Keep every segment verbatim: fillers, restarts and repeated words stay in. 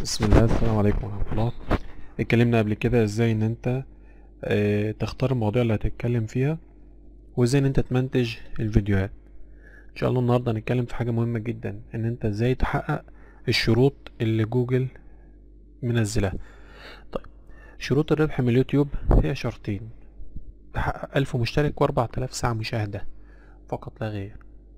بسم الله، السلام عليكم ورحمة الله. اتكلمنا قبل كده ازاي ان انت اه تختار المواضيع اللي هتتكلم فيها، وازاي ان انت تمنتج الفيديوهات. ان شاء الله النهاردة هنتكلم في حاجة مهمة جدا، ان انت ازاي تحقق الشروط اللي جوجل منزلها. طيب، شروط الربح من اليوتيوب هي شرطين: تحقق ألف مشترك واربع تلاف ساعة مشاهدة فقط لا غير.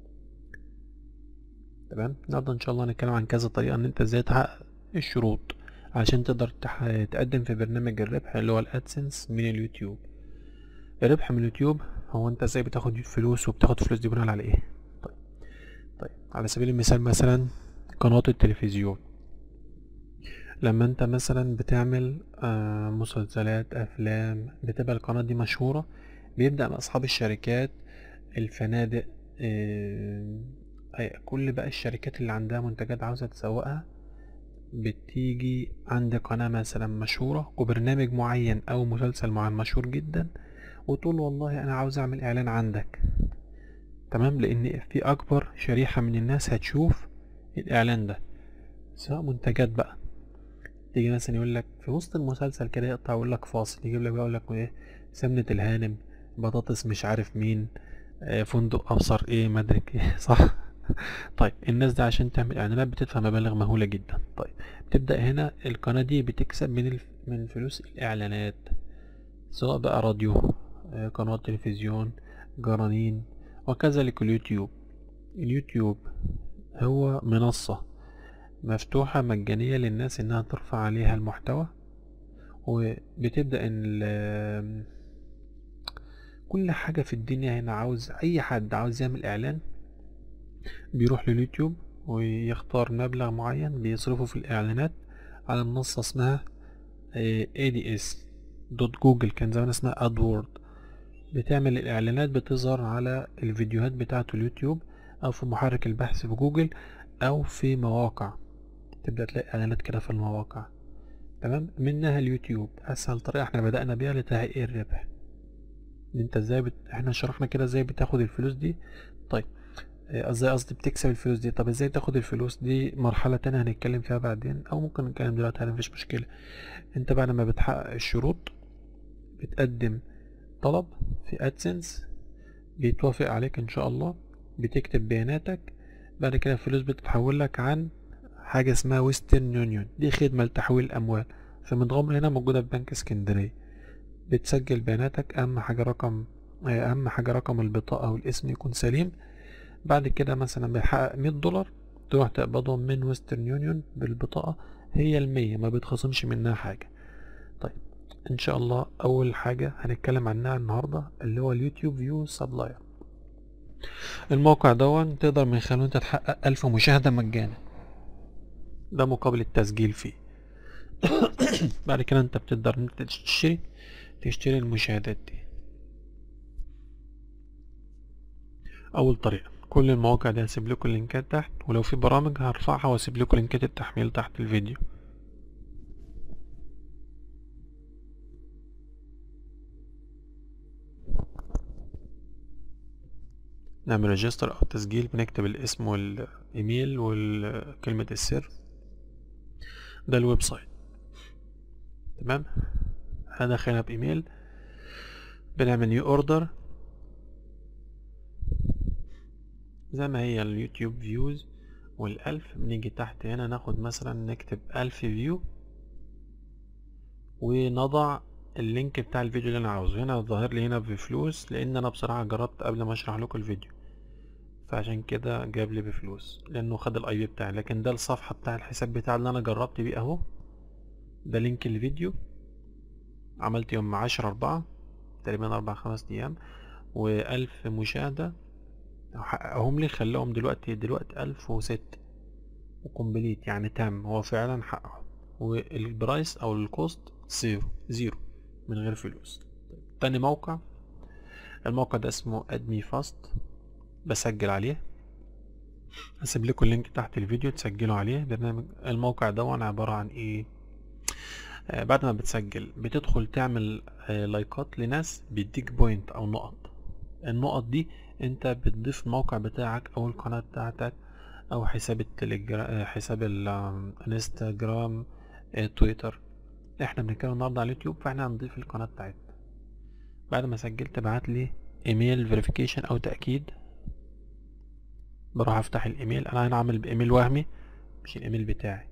تمام، النهارده ان شاء الله هنتكلم عن كذا طريقة ان انت ازاي تحقق الشروط عشان تقدر تح... تقدم في برنامج الربح اللي هو الادسنس من اليوتيوب. الربح من اليوتيوب هو انت ازاي بتاخد فلوس، وبتاخد فلوس دي بناء على ايه؟ طيب طيب على سبيل المثال، مثلا قناة التلفزيون، لما انت مثلا بتعمل آه مسلسلات افلام، بتبقى القناة دي مشهورة، بيبدأ مع اصحاب الشركات، الفنادق، آه أي- كل بقى الشركات اللي عندها منتجات عاوزة تسوقها، بتيجي عند قناة مثلا مشهورة وبرنامج معين أو مسلسل معين مشهور جدا، وتقول والله أنا عاوز أعمل إعلان عندك. تمام، لأن في أكبر شريحة من الناس هتشوف الإعلان ده، سواء منتجات بقى. تيجي مثلا يقول لك في وسط المسلسل كده، يقطع يقول لك فاصل، يجيب لك بقى يقول لك إيه: سمنة الهانم، بطاطس مش عارف مين، آه، فندق أبصر إيه مدرك إيه صح. طيب الناس دي عشان تعمل اعلانات بتدفع مبالغ مهولة جدا. طيب، بتبدأ هنا القناة دي بتكسب من الف... من فلوس الاعلانات، سواء بقى راديو، آه، قناة تلفزيون، جرانين، وكذلك اليوتيوب. اليوتيوب هو منصة مفتوحة مجانية للناس انها ترفع عليها المحتوى، وبتبدأ ان ال- كل حاجة في الدنيا هنا، عاوز اي حد عاوز يعمل اعلان بيروح لليوتيوب ويختار مبلغ معين بيصرفه في الإعلانات على منصة اسمها إيه دي إس دوت جوجل، كان زمان اسمها أدوورد. بتعمل الإعلانات بتظهر على الفيديوهات بتاعة اليوتيوب، أو في محرك البحث في جوجل، أو في مواقع. تبدأ تلاقي إعلانات كده في المواقع. تمام، منها اليوتيوب أسهل طريقة احنا بدأنا بيها لتحقيق الربح. انت ازاي بت... احنا شرحنا كده ازاي بتاخد الفلوس دي. طيب، آه، ازاي قصدي بتكسب الفلوس دي؟ طب ازاي تاخد الفلوس دي مرحلة تانية هنتكلم فيها بعدين، او ممكن نتكلم دلوقتي عادي مفيش مشكلة. انت بعد ما بتحقق الشروط بتقدم طلب في ادسنس، بيتوافق عليك ان شاء الله، بتكتب بياناتك. بعد كده الفلوس بتتحول لك عن حاجة اسمها ويسترن يونيون، دي خدمة لتحويل الاموال في متغمر، هنا موجودة في بنك اسكندرية. بتسجل بياناتك، اهم حاجة رقم آه، اهم حاجة رقم البطاقة والاسم يكون سليم. بعد كده مثلا بيحقق مية دولار، تروح تقبضهم من ويسترن يونيون بالبطاقة، هي المية ما بتخصمش منها حاجة. طيب، ان شاء الله اول حاجة هنتكلم عنها النهاردة اللي هو اليوتيوب فيو سبلاير. الموقع دون تقدر من خلاله انت تحقق ألف مشاهدة مجانا، ده مقابل التسجيل فيه. بعد كده انت بتقدر انت تشتري تشتري المشاهدات دي. اول طريقة، كل المواقع دي هسيب لكم اللينكات تحت، ولو في برامج هرفعها واسيب لكم لينكات التحميل تحت الفيديو. نعمل ريجستر او تسجيل، بنكتب الاسم والايميل وكلمة السر، ده الويب سايت. تمام، هدخلها بايميل، بنعمل نيو اوردر زي ما هي اليوتيوب فيوز والالف. بنيجي تحت هنا ناخد مثلا نكتب الف فيو، ونضع اللينك بتاع الفيديو اللي انا عاوزه. هنا ظاهر لي هنا بفلوس، لان انا بصراحة جربت قبل ما اشرح لكم الفيديو، فعشان كده جاب لي بفلوس لانه خد الاي بي بتاعي. لكن ده الصفحة بتاع الحساب بتاعي اللي انا جربت بيه اهو، ده لينك الفيديو. عملت يوم عشرة اربعة، تقريبا اربع خمس ايام، والف مشاهدة حققهم لي، خلاهم دلوقتي دلوقتي الف وستة وكمبليت، يعني تام، هو فعلا حققه. والبرايس او الكوست زيرو زيرو من غير فلوس. تاني موقع، الموقع ده اسمه ادمي فاست، بسجل عليه. هسيب لكم اللينك تحت الفيديو تسجلوا عليه. برنامج الموقع ده عبارة عن ايه؟ آه بعد ما بتسجل بتدخل تعمل آه لايكات لناس، بيديك بوينت او نقط. النقط دي انت بتضيف الموقع بتاعك او القناة بتاعتك او حساب التليجرام، حساب الانستجرام، تويتر. احنا بنتكلم النهارده على اليوتيوب، فاحنا هنضيف القناه بتاعتنا. بعد ما سجلت ابعت لي ايميل فيريفيكيشن او تاكيد. بروح افتح الايميل، انا هنا عامل بايميل وهمي مش الايميل بتاعي.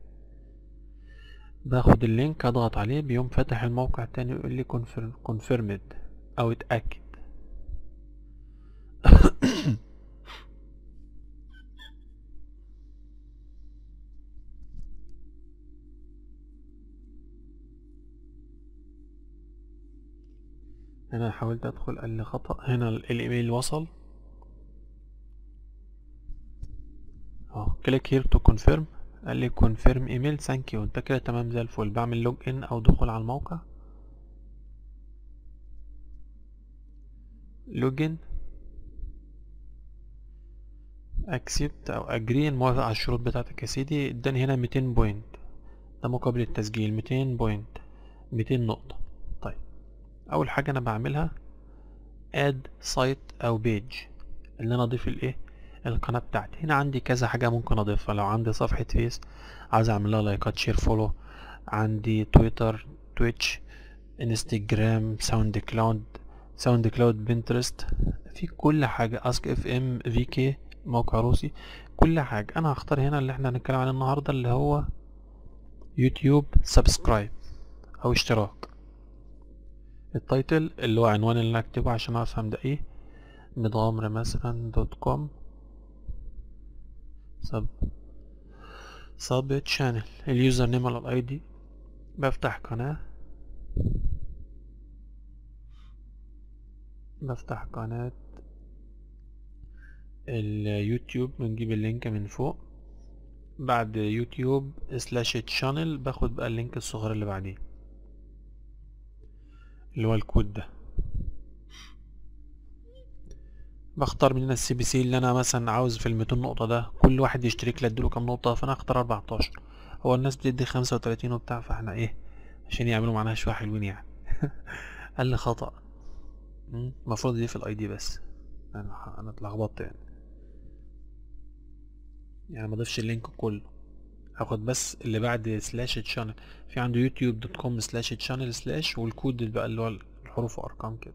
باخد اللينك اضغط عليه، بيقوم فاتح الموقع التاني يقول لي كونفيرمد او اتاكد. هنا حاولت ادخل قال لي خطأ. هنا الايميل وصل اه. كليك هير تو كونفيرم، قال لي كونفيرم ايميل ثانك يو. انت كده تمام زي الفل. بعمل لوج ان او دخول على الموقع، لوجن، اكسبت او اجري، موافق على الشروط بتاعتك يا سيدي. اداني هنا ميتين بوينت، ده مقابل التسجيل ميتين بوينت، ميتين نقطة. طيب اول حاجة انا بعملها اد سايت او بيج، اللي انا اضيف الايه، القناة بتاعتي. هنا عندي كذا حاجة ممكن اضيفها. لو عندي صفحة فيس عايز اعمل لها لايكات شير فولو، عندي تويتر، تويتش، انستجرام، ساوند كلاود، ساوند كلاود، بنترست، في كل حاجة، اسك اف ام، في كي، موقع روسي، كل حاجة. انا هختار هنا اللي احنا هنتكلم عليه النهاردة اللي هو يوتيوب سبسكرايب او اشتراك. التايتل اللي هو عنوان اللي انا اكتبه عشان افهم ده ايه، متغامر مثلا دوت كوم سب سب تشانل. اليوزر نيم ولا الاي دي. بفتح قناة، بفتح قناة اليوتيوب، بنجيب اللينك من فوق. بعد يوتيوب سلاش تشانل باخد بقى اللينك الصغير اللي بعديه اللي هو الكود ده. بختار من هنا السي بي سي اللي انا مثلا عاوز في الميتين نقطة ده كل واحد يشترك لي اديله كام نقطة، فانا اختار اربعتاشر. هو الناس بتدي خمسة وتلاتين وبتاع، فاحنا ايه عشان يعملوا معانا شوية حلوين يعني. قال لي خطأ، المفروض دي في الاي دي بس. انا انا اتلخبطت يعني يعني ما ضيفش اللينك كله، هاخد بس اللي بعد سلاش تشانل. في عنده يوتيوب دوت كوم سلاش تشانل سلاش، والكود بقى اللي هو الحروف وارقام كده.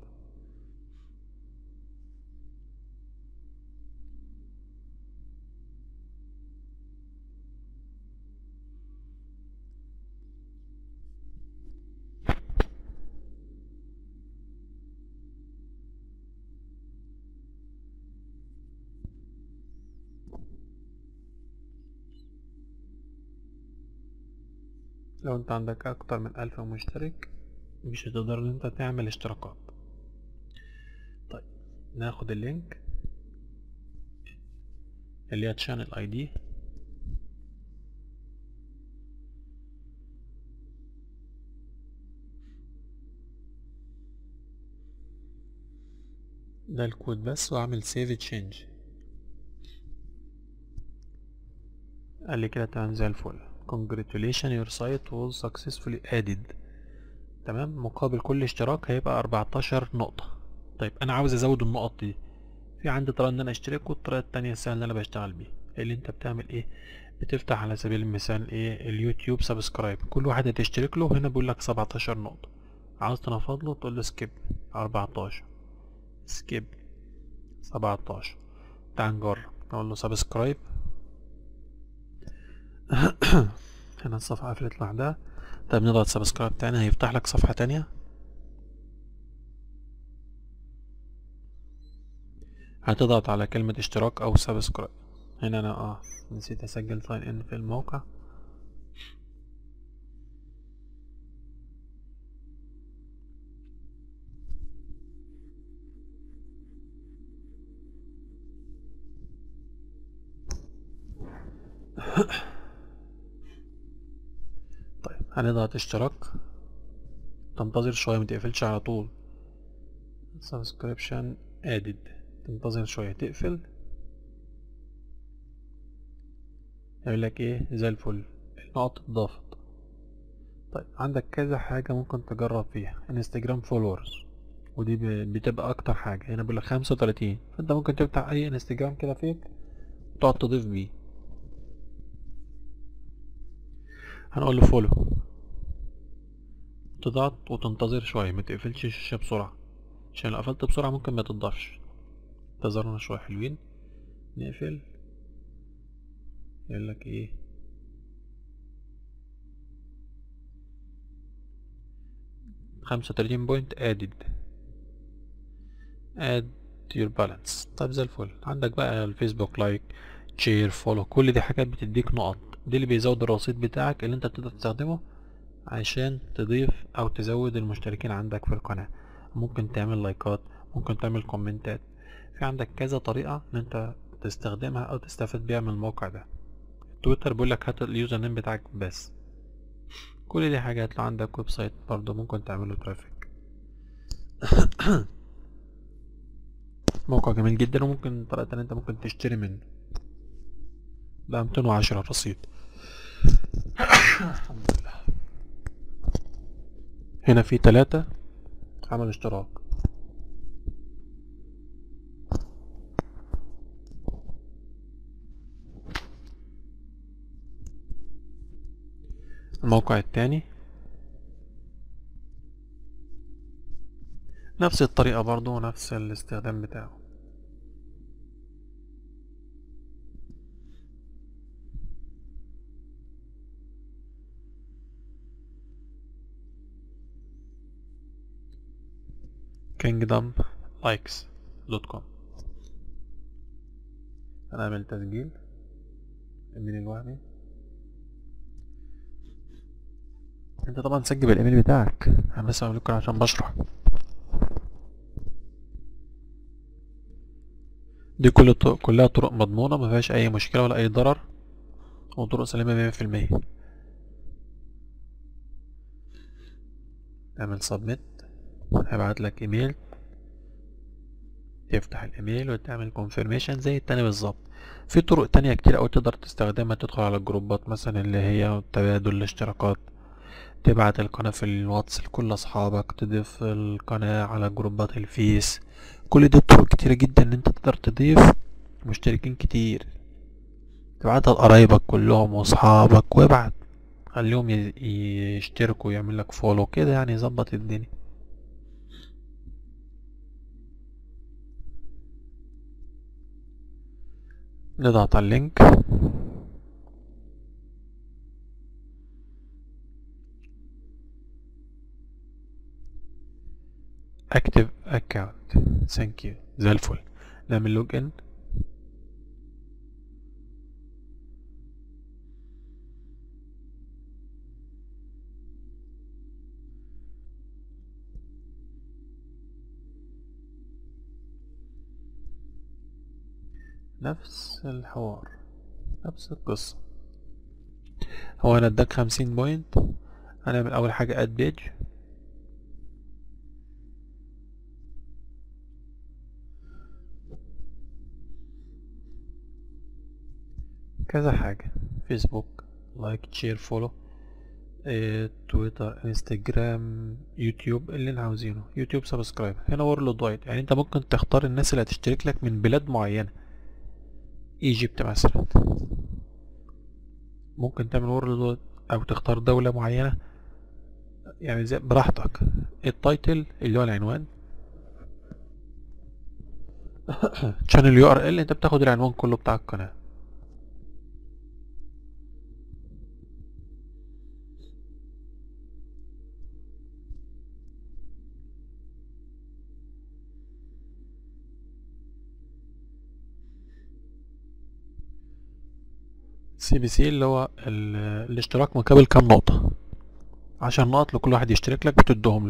لو انت عندك اكتر من الف مشترك مش هتقدر ان انت تعمل اشتراكات. طيب ناخد اللينك اللي هي تشانل اي دي، ده الكود بس، واعمل سيف تشينج. قال لي كده تمام زي الفل. congratulations your site was successfully added. تمام، مقابل كل اشتراك هيبقى اربعتاشر نقطة. طيب انا عاوز ازود النقط دي. في عندي طريقة ان انا اشترك، والطريقة التانية السهلة اللي انا بشتغل بيها. اللي انت بتعمل ايه، بتفتح على سبيل المثال ايه اليوتيوب سبسكرايب، كل واحد هتشترك له هنا بيقول لك سبعتاشر نقطة. عاوز تنفض له تقول له سكيب اربعتاشر، سكيب سبعتاشر. تعال نجرب، نقول له سبسكرايب. هنا الصفحة قفلت لوحدها. طيب نضغط سبسكرايب تاني، هيفتح لك صفحة تانية. هتضغط على كلمة اشتراك او سبسكرايب. هنا انا اه نسيت اسجل ساين ان في الموقع. طيب هنضغط اشتراك، تنتظر شوية متقفلش على طول. subscription added، تنتظر شوية تقفل. يقول لك ايه زي الفل، النقط اتضافت. طيب عندك كذا حاجة ممكن تجرب فيها. انستجرام فولورز، ودي ب- بتبقى اكتر حاجة. هنا بيقول لك خمسة وتلاتين، فانت ممكن تفتح اي انستجرام كده فيك تقعد تضيف بيه. هنقول له فولو، تضغط وتنتظر شوية، ما تقفلش الشاشة بسرعة، عشان لو قفلت بسرعة ممكن ما تضافش. انتظرنا شوية حلوين، نقفل. يقول لك ايه؟ خمسة وتلاتين بوينت ادد اد يور بالانس. طيب زي الفل. عندك بقى الفيسبوك لايك، شير، فولو، كل دي حاجات بتديك نقط، دي اللي بيزود الرصيد بتاعك اللي انت بتقدر تستخدمه عشان تضيف او تزود المشتركين عندك في القناة. ممكن تعمل لايكات، ممكن تعمل كومنتات، في عندك كذا طريقة ان انت تستخدمها او تستفاد بيها من الموقع ده. تويتر بيقول لك هات اليوزر نيم بتاعك بس. كل دي حاجات. لو عندك ويب سايت برضه ممكن تعمله ترافيك. موقع جميل جدا، وممكن طريقة تانية انت ممكن تشتري منه. بقى ميتين وعشرة رصيد. الحمد لله. هنا في تلاتة عمل اشتراك. الموقع التاني نفس الطريقة برضو ونفس الاستخدام بتاعه. كينجدم لايكس دوت كوم. هنعمل تسجيل الايميل الوهمي. انت طبعا تسجل الايميل بتاعك، انا بس بعمل لكم عشان بشرح. دي كل الطرق كلها طرق مضمونة، ما فيهاش اي مشكلة ولا اي ضرر، وطرق سليمة مية في المية. اعمل سبميت، هيبعت لك ايميل، تفتح الايميل وتعمل كونفيرميشن زي التاني بالظبط. في طرق تانية كتير اوي تقدر تستخدمها، تدخل على الجروبات مثلا اللي هي تبادل الاشتراكات، تبعت القناة في الواتس لكل اصحابك، تضيف القناة على جروبات الفيس. كل دي طرق كتيرة جدا ان انت تقدر تضيف مشتركين كتير، تبعتها لقرايبك كلهم واصحابك، وابعت خليهم ي- يشتركوا، يعمل لك فولو كده، يعني يظبط الدنيا. نضغط على اللينك، اكتف اكاونت، ثانك يو، زي الفل. نعمل لوج ان. نفس الحوار، نفس القصة. هو انا اداك خمسين بوينت. هنعمل اول حاجة اد بيج. كذا حاجة، فيسبوك لايك، شير، فولو، إيه، تويتر، انستجرام، يوتيوب، اللي احنا عاوزينه. يوتيوب سبسكرايب. هنا وورلد وايد، يعني انت ممكن تختار الناس اللي هتشترك لك من بلاد معينة، ايجيبت مثلا. ممكن تعمل وورلد وايد او تختار دولة معينة، يعني زي براحتك. التايتل اللي هو العنوان، شانل يو ار ال، انت بتاخد العنوان كله بتاع القناة. سي بي سي اللي هو ال- الاشتراك مقابل كام نقطة، عشر نقط لكل واحد يشترك لك بتديهم له.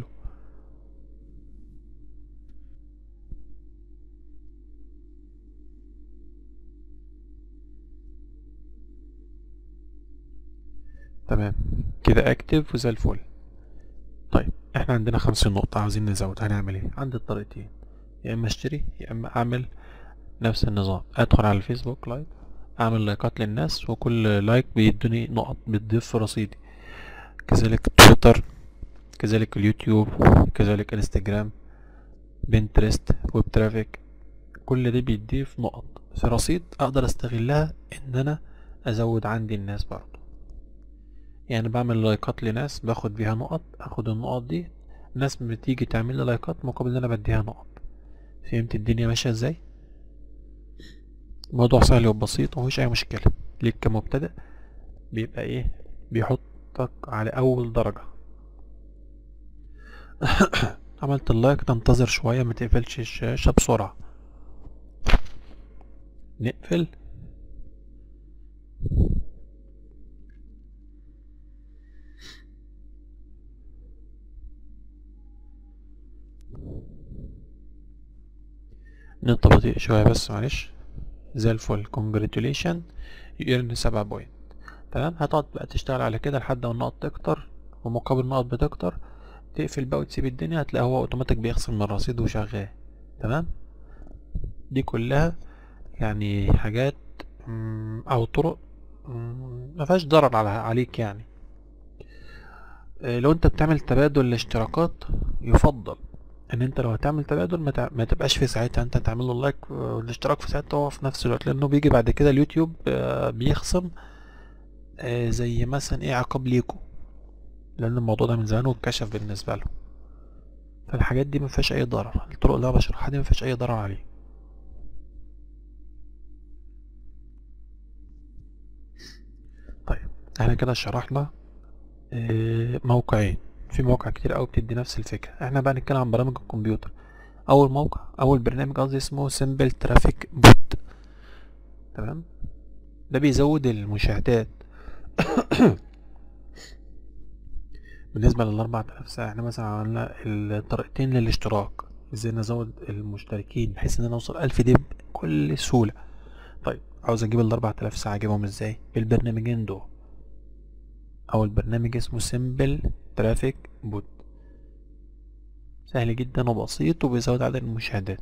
تمام كده اكتف وزي الفل. طيب احنا عندنا خمسين نقطة عاوزين نزود، هنعمل ايه؟ عندي الطريقتين، يا اما اشتري يا اما اعمل نفس النظام. ادخل على الفيسبوك لايك، اعمل لايكات للناس، وكل لايك بيدوني نقط بتضيف في رصيدي. كذلك تويتر، كذلك اليوتيوب، كذلك انستجرام، بنترست، ويب ترافيك، كل ده بيضيف نقط في رصيد اقدر استغلها ان انا ازود عندي الناس برضو. يعني بعمل لايكات لناس باخد بيها نقط، اخد النقط دي ناس بتيجي تعمل لي لايكات مقابل ان انا بديها نقط. فهمت الدنيا ماشيه ازاي؟ الموضوع سهل وبسيط ومفيش اي مشكله. ليك كمبتدئ بيبقى ايه، بيحطك على اول درجه. عملت اللايك تنتظر شويه، ما تقفلش الشاشه بسرعه. نقفل. نت بطيء شويه بس معلش. زي الفل. كونجراتيوليشن يرن سبعة بوينت. تمام. هتقعد بقى تشتغل على كده لحد ما النقط تكتر، ومقابل النقط بتكتر تقفل بقى وتسيب الدنيا، هتلاقي هو اوتوماتيك بيخصم من الرصيد وشغال. تمام. دي كلها يعني حاجات مم، او طرق مم، ما فيهاش ضرر على عليك يعني. آه، لو انت بتعمل تبادل الاشتراكات يفضل ان انت لو هتعمل تبادل ما, تع... ما تبقاش في ساعتها انت تعمل له لايك والاشتراك في ساعتها هو في نفس الوقت، لانه بيجي بعد كده اليوتيوب آه، بيخصم آه، زي مثلا ايه عقاب ليكو، لان الموضوع ده من زمان واتكشف بالنسبه له. فالحاجات دي ما فيهاش اي ضرر، الطرق اللي انا بشرحها دي ما فيهاش اي ضرر عليه. طيب احنا كده شرحنا آه، موقعين. في مواقع كتير قوي بتدي نفس الفكره. احنا بقى نتكلم عن برامج الكمبيوتر. اول موقع اول برنامج قصدي اسمه سيمبل ترافيك بوت. تمام. ده بيزود المشاهدات. بالنسبه لل أربعة آلاف ساعه احنا مثلا عملنا الطريقتين للاشتراك، ازاي نزود المشتركين بحيث ان انا اوصل ألف دي بكل سهوله. طيب عاوز اجيب ال أربعة آلاف ساعه اجيبهم ازاي؟ بالبرنامجين دول. اول برنامج اسمه سيمبل ترافيك بوت، سهل جدا وبسيط وبيزود عدد المشاهدات.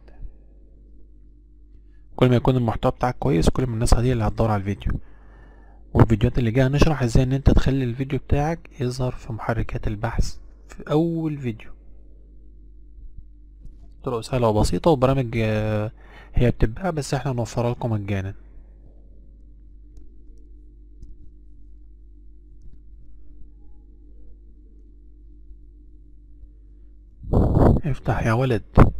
كل ما يكون المحتوى بتاعك كويس كل ما الناس هي اللي هتدور على الفيديو. والفيديوهات اللي جايه هنشرح ازاي ان انت تخلي الفيديو بتاعك يظهر في محركات البحث في اول فيديو. طرق سهله وبسيطه وبرامج آه، هي بتتباع بس احنا نوفرها لكم مجانا. افتح يا ولد.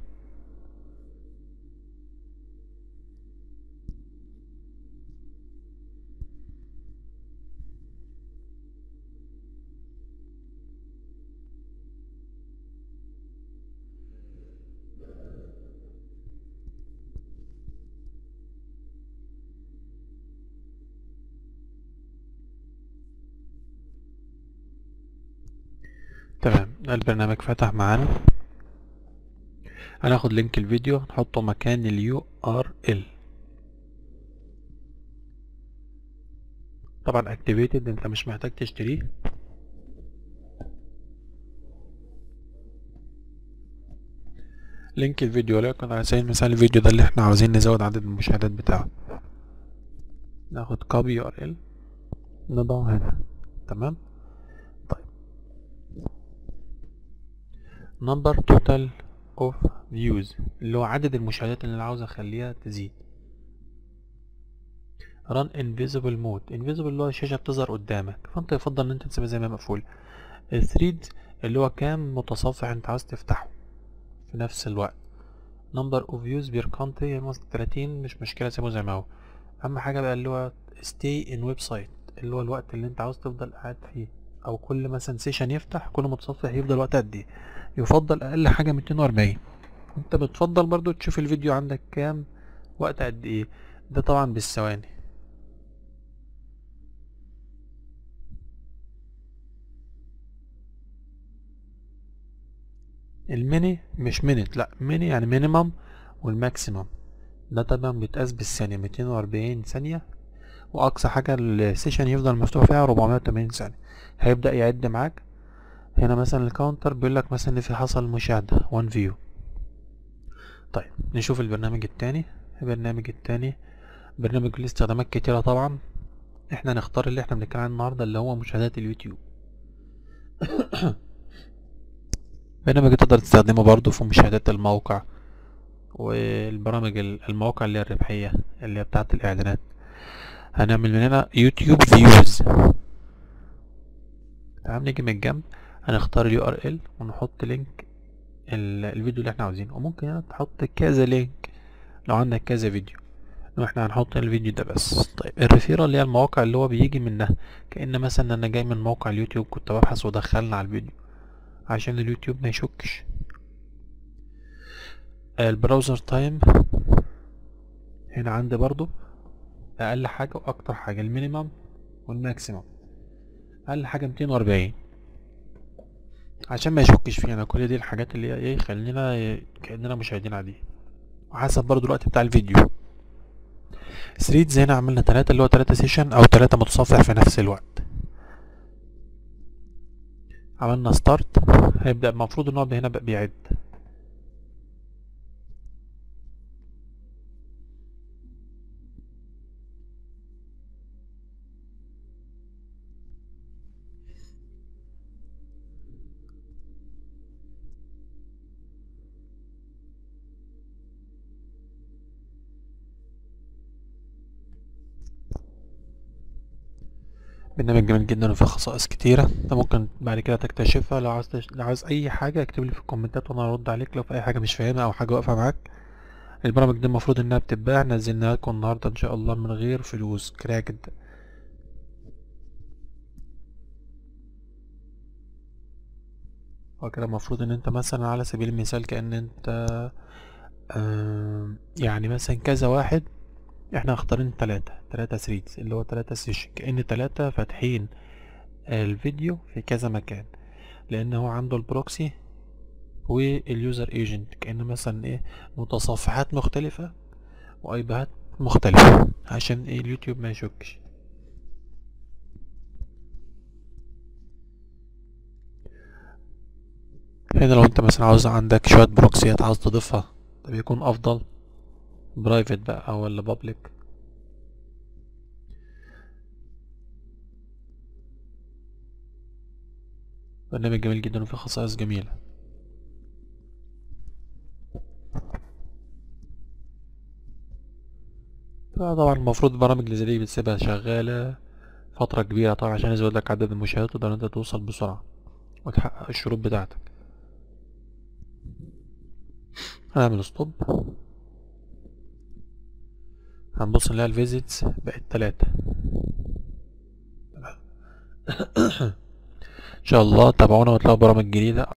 تمام. البرنامج فتح معانا. هناخد لينك الفيديو نحطه مكان اليو ار ال. طبعا اكتيفيتد انت مش محتاج تشتريه. لينك الفيديو ولكن على سبيل المثال الفيديو ده اللي احنا عاوزين نزود عدد المشاهدات بتاعه، ناخد كوبي يو ار ال نضعه هنا. تمام. طيب number total of views اللي هو عدد المشاهدات اللي انا عاوز اخليها تزيد. run invisible mode. invisible اللي هو الشاشة بتظهر قدامك، فانت يفضل ان انت تسيبها زي ما مقفول. الثريد اللي هو كام متصفح انت عاوز تفتحه في نفس الوقت. number of views per country مثلا تلاتين مش مشكلة سيبه زي ما هو. اهم حاجة بقى اللي هو stay in website اللي هو الوقت اللي انت عاوز تفضل قاعد فيه، او كل مثلا سيشن يفتح كل متصفح يفضل وقت قد ايه. يفضل اقل حاجة ميتين واربعين. انت بتفضل برضو تشوف الفيديو عندك كام وقت قد ايه، ده طبعا بالثواني. الميني مش مينت، لا ميني يعني مينيمم، والماكسيمم ده طبعا بيتقاس بالثانية ميتين واربعين ثانية، واقصى حاجة السيشن يفضل مفتوح فيها اربعمية وتمانين ثانية. هيبدأ يعد معاك. هنا مثلا الكاونتر بيقول لك مثلا ان في حصل مشاهدة وان فيو. طيب نشوف البرنامج التاني. البرنامج التاني برنامج له استخدامات كتيرة طبعا. احنا نختار اللي احنا بنتكلم عنه النهاردة اللي هو مشاهدات اليوتيوب. برنامج تقدر تستخدمه برضو في مشاهدات الموقع والبرامج المواقع اللي هي الربحية اللي هي بتاعت الإعلانات. هنعمل من هنا يوتيوب فيوز. تمام. نيجي من الجنب هنختار اليو ار ال ونحط لينك ال- الفيديو اللي احنا عاوزينه، وممكن هنا تحط كذا لينك لو عندك كذا فيديو، واحنا هنحط الفيديو ده بس. طيب الريفيرال اللي هي المواقع اللي هو بيجي منها، كأن مثلا انا جاي من موقع اليوتيوب كنت ببحث ودخلنا على الفيديو عشان اليوتيوب ما يشكش. البراوزر تايم هنا عندي برضو اقل حاجة واكتر حاجة، المينيمم والماكسيمم. اقل حاجة ميتين واربعين عشان ما يشكش فينا. كل دي الحاجات اللي هي ايه خلينا كأننا مشاهدين عاديين، وحسب برضو الوقت بتاع الفيديو. ثريدز هنا عملنا تلاتة اللي هو تلاتة سيشن او تلاتة متصفح في نفس الوقت. عملنا ستارت، هيبدأ المفروض ان هو هنا بقى بيعد. برنامج جميل جدا وفيه خصائص كتيرة، انت ممكن بعد كده تكتشفها. لو عاوز تش... لو عاوز اي حاجة اكتب لي في الكومنتات وانا ارد عليك لو في اي حاجة مش فاهمها او حاجة واقفة معاك. البرامج دي المفروض انها بتتباع، نزلناها لكم النهاردة ان شاء الله من غير فلوس، كراها جدا. هو كده المفروض ان انت مثلا على سبيل المثال كأن انت آه يعني مثلا كذا واحد، احنا اختارين تلاتة تلاتة ثريدز اللي هو تلاتة سيشن، كأن تلاتة فاتحين الفيديو في كذا مكان، لان هو عنده البروكسي واليوزر ايجنت، كأن مثلا ايه متصفحات مختلفة وايباد مختلفة عشان ايه اليوتيوب ما يشكش. هنا لو انت مثلا عاوز عندك شوية بروكسيات عاوز تضيفها، طب يكون افضل برايفت بقى ولا بابليك. برنامج جميل جدا وفيه خصائص جميلة. طبعا المفروض البرامج اللي زي دي بتسيبها شغالة فترة كبيرة طبعا عشان يزود لك عدد المشاهدات، تقدر انت توصل بسرعة وتحقق الشروط بتاعتك. هنعمل ستوب، هنبص نلاقي الفيزيتس بقت تلاتة. ان شاء الله تابعونا وتلاقوا برامج جديدة.